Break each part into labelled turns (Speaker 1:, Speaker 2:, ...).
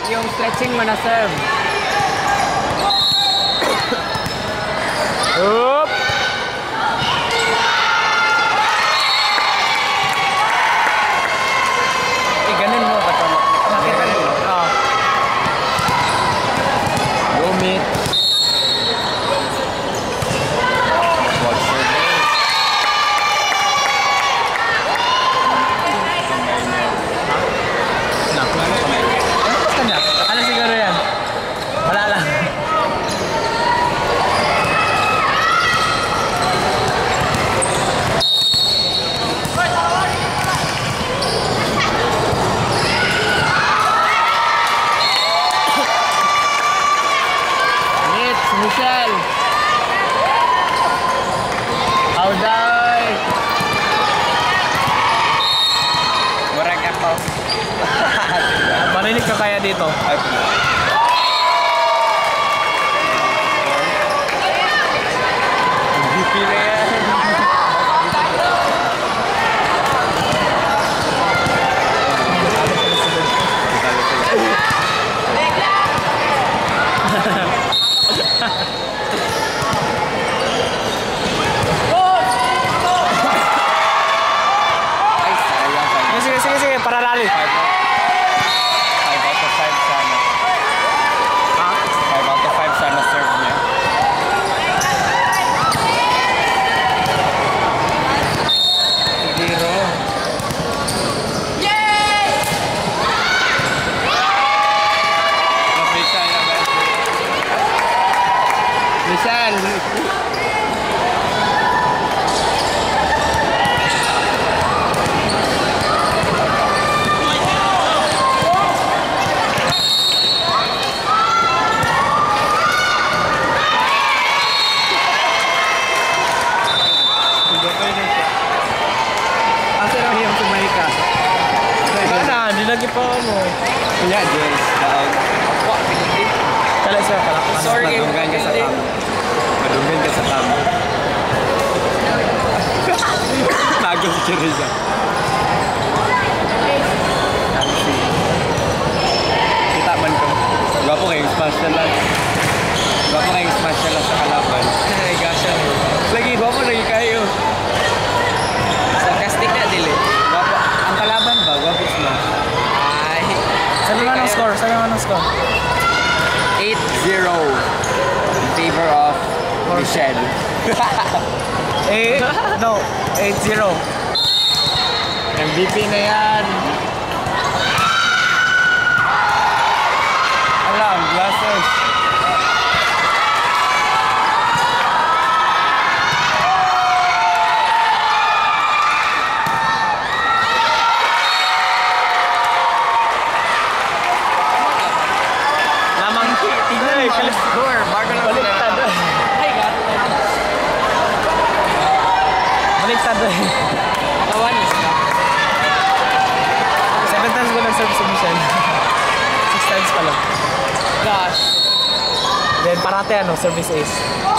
Speaker 1: yung stretching mo na serve. Oop! Ganun mo ba ito? Nakita mo? Oo. Gumit. Watch your name. Naku, ano kamay niya? Ano basta niya? Ano siguro yan? Wala lang. Michelle! Auday! Murag ako. Marinig ka kaya dito? MVP na yan. Sige, para lali. 5 out of 5 sana. Ha? 5 out of 5 sana serve niya. Zero. Yay! Mapisa na ba? Michelle! Lagi pa mo. Kaya Jens, wak pinili. Kala siya pala. Sorry, madunggan ka sa tamo. Madunggan ka sa tamo. Nagol si Riza. Kita man ko. Gwapo kayong smash na lang. Gwapo kayong smash na lang sa kalaban. Ay, gasya. Lagi, gwapo lagi kayo. Sarcastic na dili. Gwapo. Ang kalaban ba? Gwapo smash. Sabi mo ng score? 8-0 in favor of Michelle. 8-0. MVP na yan. Alam, glasses. Score, bago lang baliktad. Ay, baliktad. Kawan is na. 7 times ko nag-serve si Michelle. 6 times pa lang. Gosh. Then parate service ace.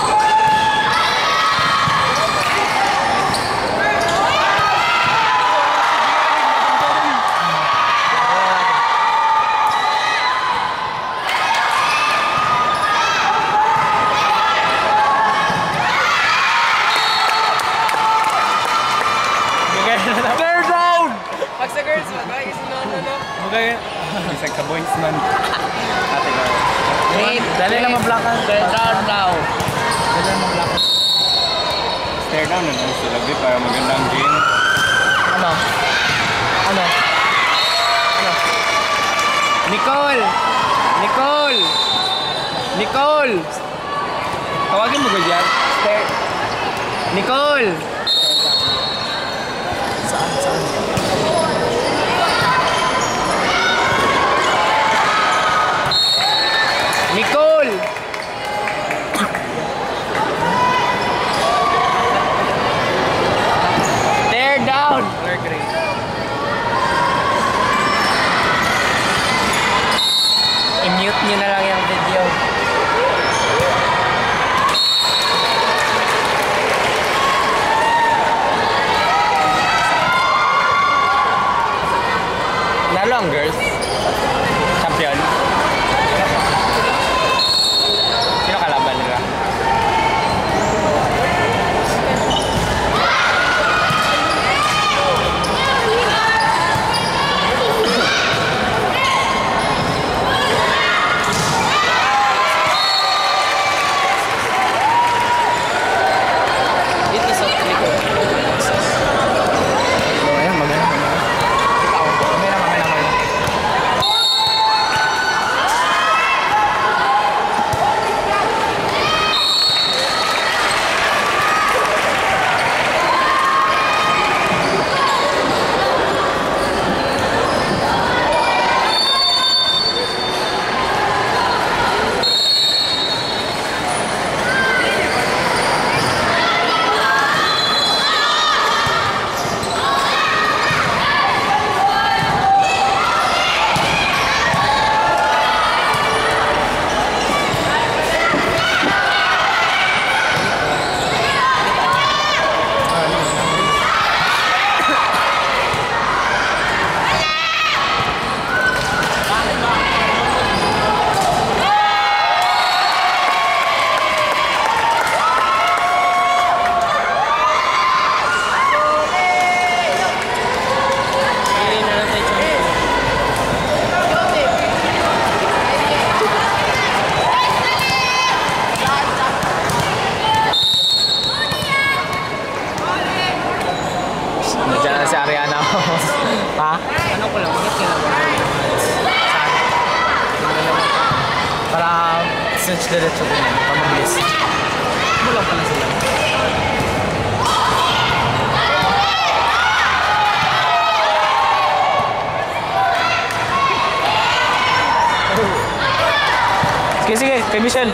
Speaker 1: They're down! Pag sa girls, guys, no. Okay. Isang ka-points man. Ate girl. Wait, dali lang mablakan. They're down now. Dali lang mablakan. Stare down na lang sila, para magandang game. Ano? Nicole! Tawagin mo ko dyan. Stare. Nicole! Saan? Nicole! Tear down! Color green. I-mute nyo na lang yung video. diretso din. Pamabilis. Wala pala sila. Sige, sige. Kay Michelle.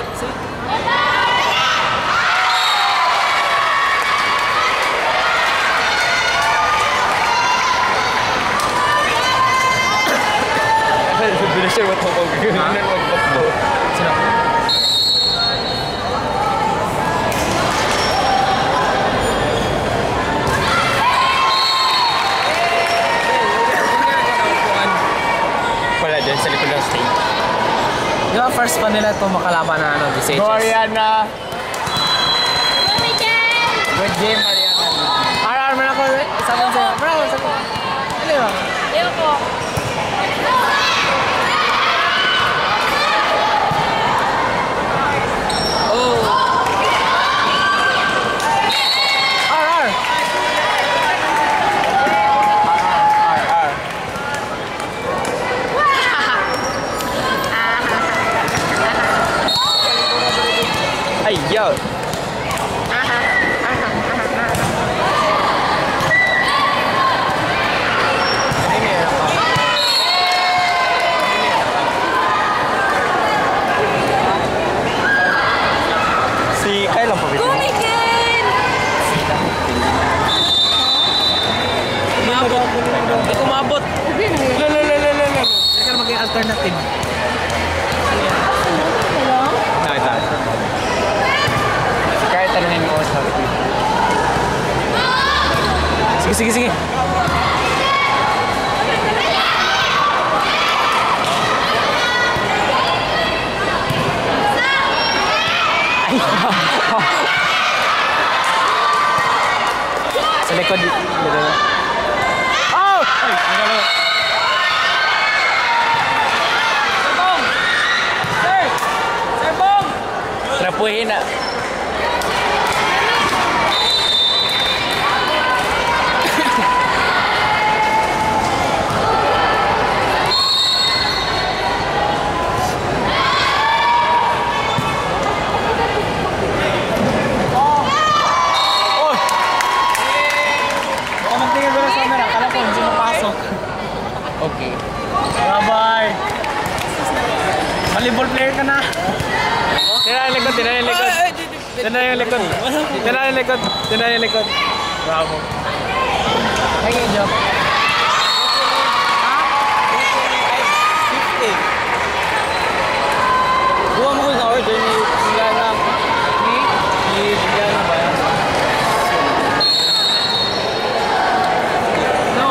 Speaker 2: Binisya mo ito kung gano'n mag-bakbo.
Speaker 1: Sino?
Speaker 2: Wala dyan sa likod ng stage.
Speaker 1: Di ba first pa nila ito makalaban na ano, the Sages?
Speaker 2: Mariana! Good game, Mariana.
Speaker 1: Arar man ako, isa ko sa'yo. Bravo, isa ko. Ano yun?
Speaker 3: Ayoko.
Speaker 1: Arar!
Speaker 2: Ay, yo! Si Kyle lang pabit.
Speaker 3: Gumikin!
Speaker 1: Umabot. Hindi ko maabot. Lala. Hindi ka maging alternative.
Speaker 3: Hello?
Speaker 2: Nakita. Si Kyle tanongin mo sa
Speaker 1: Sige. Sa likod. Oh! Ay, nagalaw. Serbong! Sir! Serbong!
Speaker 2: trapuhin na.
Speaker 1: Okay. Bye-bye. Volleyball player ka na.
Speaker 2: Tira yung likod.
Speaker 1: Bravo. Thank you, Job. Buwa mo ko sa order ni Lana. Ni Lana ba yan? No.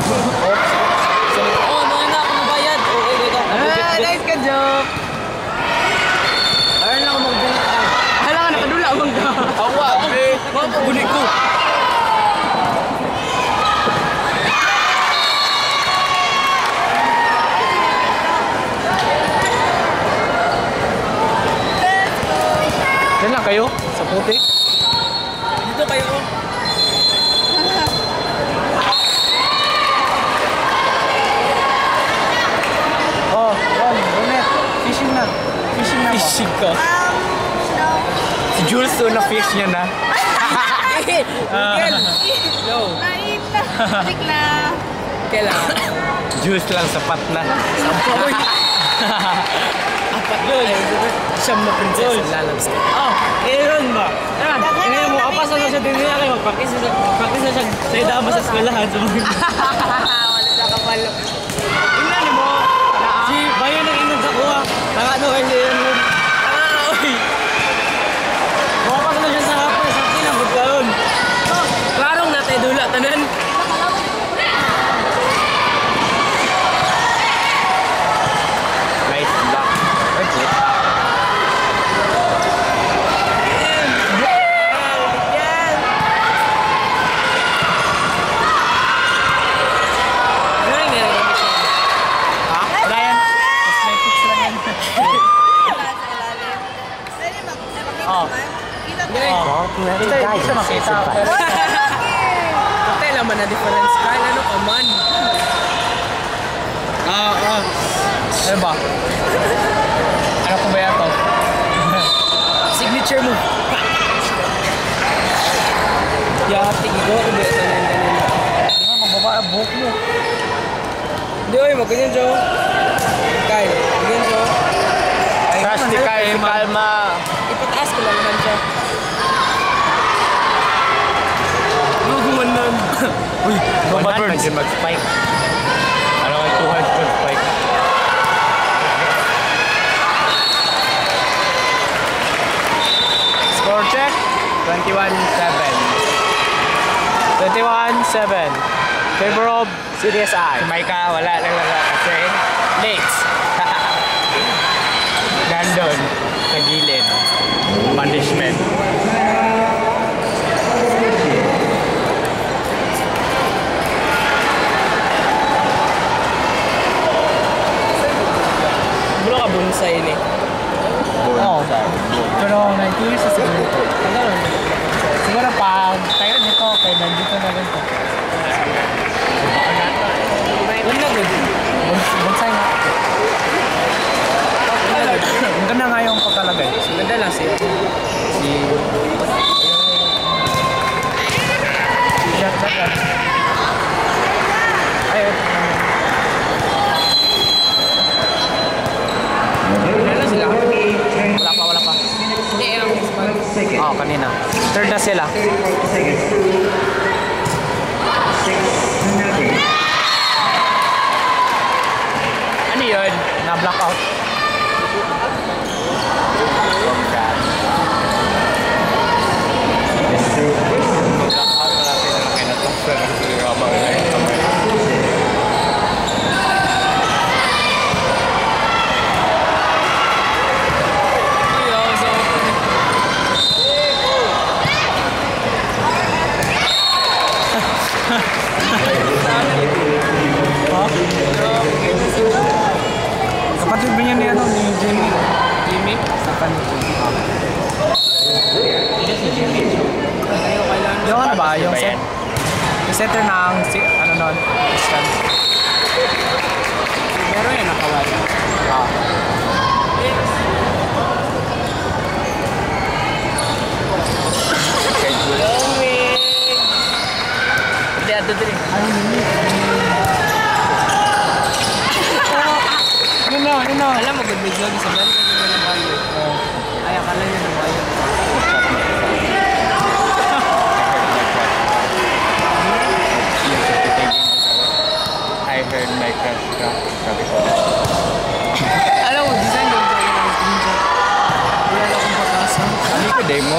Speaker 1: Nice ka, Job! Ayun lang ako mag-bulit ka. Hala ka, nakadula abang ka.
Speaker 2: Awa, be!
Speaker 1: Bulit ko. Diyan lang kayo? Sa puti? Dito kayo. Oh, Ronet. Fishing na.
Speaker 2: Fishing ka. Si Jules doon na fish niya na.
Speaker 1: No.
Speaker 3: Nain na. Balik na.
Speaker 1: Kailangan.
Speaker 2: Jules lang, sapat na.
Speaker 1: Apat yun. Siyam na prinsesa lalabs ka. Oh, Aaron ba? Aaron, ngayon mo, kapasan na siya din niya kayo. Practice na siya sa idama sa eskwelahan.
Speaker 3: Wala na kapalo.
Speaker 1: Tingnan mo, si Bayan ang inog sa kuha. Ano, hindi yun. Oy! Kapasan na siya sa hapon. Sa kinabot ka yun. Klarong natin dula, tanan.
Speaker 2: Nice block.
Speaker 1: Patay naman na difference ka. Ano ka man? Ano ba? Ano ko ba yan to?
Speaker 2: Signature move. Yati, ikaw ako ba? Di ba, magbaba ang buhok mo. Hindi, oy, magganyan, Joe. Kyle, magganyan, Joe.
Speaker 1: Crush ni Kyle, kalma.
Speaker 2: Ipataas ko lang naman siya. Guguman nun. Uy, Baba
Speaker 1: 100
Speaker 2: Burns.
Speaker 1: din mag-spike. Ano ka 200 mag-spike? Score check. 21-7.
Speaker 2: 21-7. Favor of CDSI.
Speaker 1: Si Micah, wala lang kasi
Speaker 2: Late.
Speaker 1: nandun sa gilid. Punishment.
Speaker 2: Bro ka bonsai ni. Oo. Pero 90 years na siguro. Siguro pag tayo nito, kaya nandito na rin to. Wala na good. Bonsai nga. Ang ganda nga yung pagkalagay. Ganda lang siya. Shot lang. Ayun. Wala sila. Wala pa. Hindi, oo, kanina. Third na sila.
Speaker 1: Ano yun?
Speaker 2: Na-blackout.
Speaker 1: Blackout na natin na kinatapos na si Rama.
Speaker 2: Kapatid ba niya ni ano, ni Jimmy? Jimmy? Sa kanito. Yung ano ba? Yung set? Yung setter ng ano nun? Scan. Meron yan nakawala.
Speaker 1: Hindi, ato din eh.
Speaker 2: Ano na? Alam mo, good video. Sa balik ka nila ng bayo. Ay, akala niya ng bayo.
Speaker 1: I heard my crush ka. Sabi ko.
Speaker 2: Alam mo, design yung bayo ng screenshot. Wala na akong patasa.
Speaker 1: Ano ko, demo?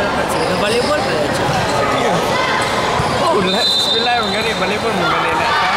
Speaker 2: Volleyball pala siya.
Speaker 1: Oh, bismillah, mga ganun. Volleyball, mga ganun na.